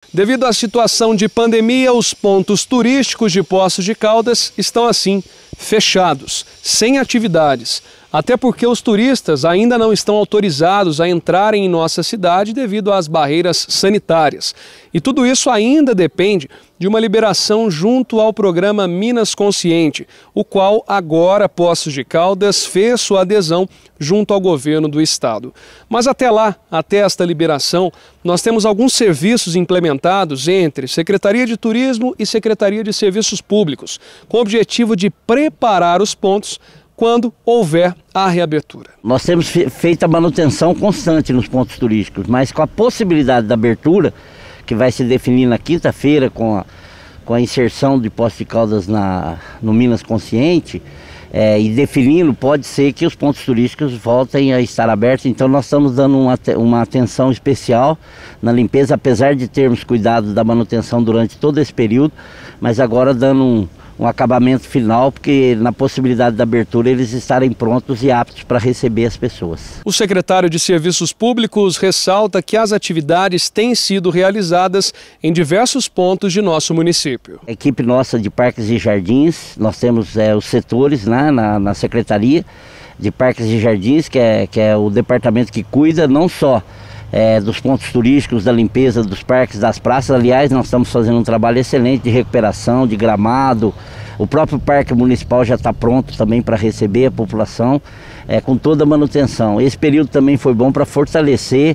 Devido à situação de pandemia, os pontos turísticos de Poços de Caldas estão assim, fechados, sem atividades. Até porque os turistas ainda não estão autorizados a entrarem em nossa cidade devido às barreiras sanitárias. E tudo isso ainda depende de uma liberação junto ao programa Minas Consciente, o qual agora Poços de Caldas fez sua adesão junto ao governo do estado. Mas até lá, até esta liberação, nós temos alguns serviços implementados entre Secretaria de Turismo e Secretaria de Serviços Públicos, com o objetivo de preparar os pontos quando houver a reabertura. Nós temos feito a manutenção constante nos pontos turísticos, mas com a possibilidade da abertura, que vai se definir na quinta-feira com a inserção de Poços de Caldas no Minas Consciente, e definindo, pode ser que os pontos turísticos voltem a estar abertos. Então nós estamos dando uma atenção especial na limpeza, apesar de termos cuidado da manutenção durante todo esse período, mas agora dando um acabamento final, porque na possibilidade da abertura eles estarem prontos e aptos para receber as pessoas. O secretário de Serviços Públicos ressalta que as atividades têm sido realizadas em diversos pontos de nosso município. A equipe nossa de Parques e Jardins, nós temos os setores na Secretaria de Parques e Jardins, que é o departamento que cuida não só dos pontos turísticos, da limpeza dos parques, das praças. Aliás, nós estamos fazendo um trabalho excelente de recuperação, de gramado. O próprio Parque Municipal já está pronto também para receber a população, com toda a manutenção. Esse período também foi bom para fortalecer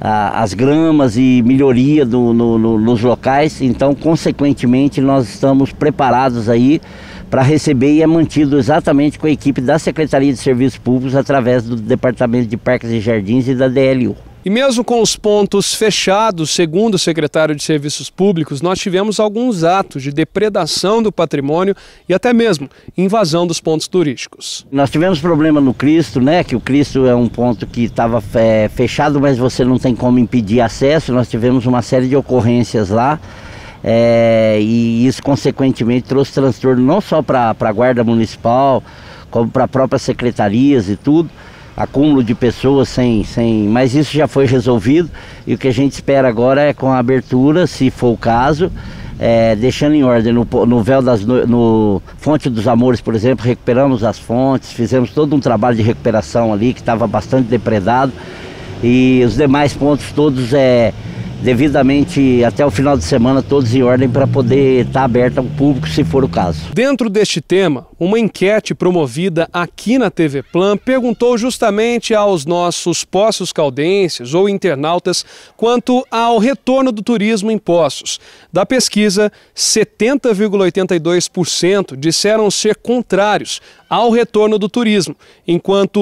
as gramas e melhoria nos locais. Então, consequentemente, nós estamos preparados aí para receber, e é mantido exatamente com a equipe da Secretaria de Serviços Públicos através do Departamento de Parques e Jardins e da DLU. E mesmo com os pontos fechados, segundo o secretário de Serviços Públicos, nós tivemos alguns atos de depredação do patrimônio e até mesmo invasão dos pontos turísticos. Nós tivemos problema no Cristo, que o Cristo é um ponto que estava fechado, mas você não tem como impedir acesso. Nós tivemos uma série de ocorrências lá. E isso consequentemente trouxe transtorno não só para a Guarda Municipal, como para próprias secretarias e tudo, acúmulo de pessoas mas isso já foi resolvido, e o que a gente espera agora é, com a abertura, se for o caso, deixando em ordem no Fonte dos Amores, por exemplo, recuperamos as fontes, fizemos todo um trabalho de recuperação ali que estava bastante depredado, e os demais pontos todos devidamente até o final de semana, todos em ordem para poder estar aberto ao público, se for o caso. Dentro deste tema, uma enquete promovida aqui na TV Plan perguntou justamente aos nossos poços caldenses ou internautas quanto ao retorno do turismo em Poços. Da pesquisa, 70,82% disseram ser contrários ao retorno do turismo, enquanto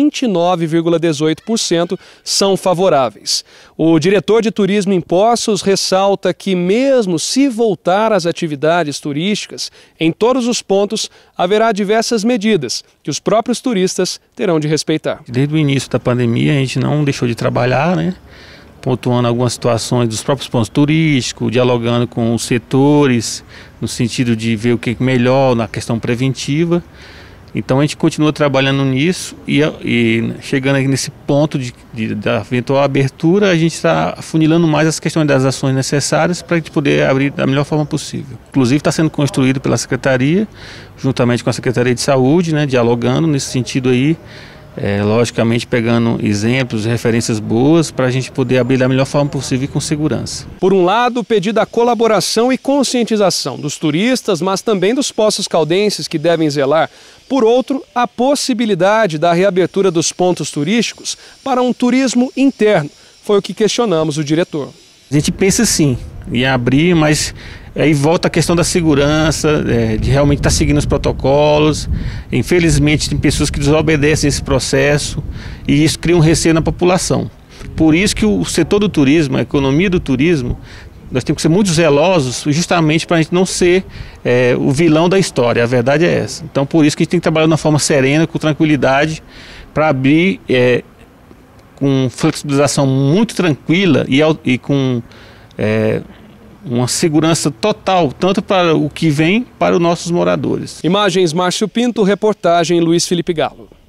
29,18% são favoráveis. O diretor de turismo em Poços ressalta que, mesmo se voltar às atividades turísticas, em todos os pontos haverá diversas medidas que os próprios turistas terão de respeitar. Desde o início da pandemia a gente não deixou de trabalhar, pontuando algumas situações dos próprios pontos turísticos, dialogando com os setores, no sentido de ver o que é melhor na questão preventiva. Então a gente continua trabalhando nisso e chegando aqui nesse ponto da eventual abertura, a gente está afunilando mais as questões das ações necessárias para a gente poder abrir da melhor forma possível. Inclusive está sendo construído pela Secretaria, juntamente com a Secretaria de Saúde, dialogando nesse sentido aí, logicamente pegando exemplos, referências boas para a gente poder abrir da melhor forma possível e com segurança. Por um lado, pedir a colaboração e conscientização dos turistas, mas também dos poços caldenses que devem zelar. Por outro, a possibilidade da reabertura dos pontos turísticos para um turismo interno. Foi o que questionamos o diretor. A gente pensa sim em abrir, mas aí volta a questão da segurança, de realmente estar seguindo os protocolos. Infelizmente tem pessoas que desobedecem esse processo e isso cria um receio na população. Por isso que o setor do turismo, a economia do turismo, nós temos que ser muito zelosos justamente para a gente não ser o vilão da história, a verdade é essa. Então por isso que a gente tem que trabalhar de uma forma serena, com tranquilidade, para abrir com flexibilização muito tranquila e com uma segurança total, tanto para o que vem, para os nossos moradores. Imagens Márcio Pinto, reportagem Luiz Felipe Galo.